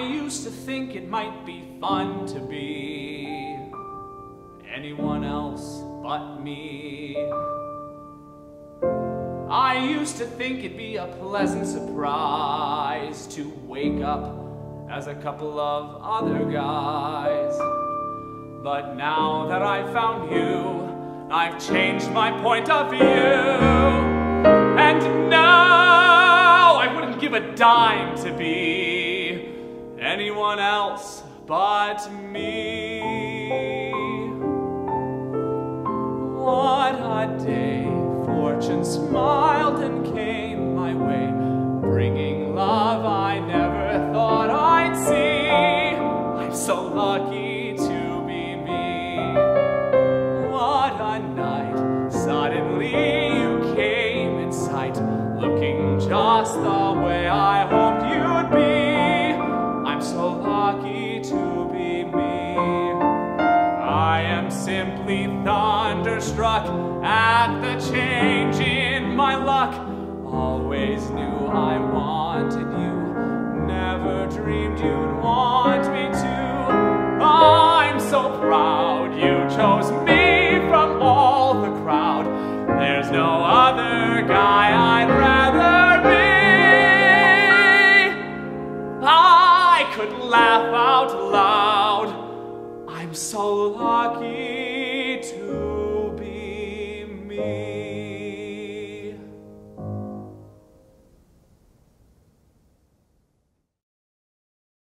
used to think it might be fun to be anyone else but me. I used to think it'd be a pleasant surprise to wake up as a couple of other guys. But now that I've found you, I've changed my point of view. And now I wouldn't give a dime to be anyone else but me. What a day, fortune smiled and came my way, bringing love I never thought I'd see. I'm so lucky to be me. What a night, suddenly you came in sight, looking just the way I hoped you'd be. I'm so lucky to be me. I am simply thunderstruck at the change in my luck. Always knew I wanted you, never dreamed you'd want me to. I'm so proud you chose me from all the crowd. There's no other guy I'd rather be. I could laugh out loud. I'm so lucky to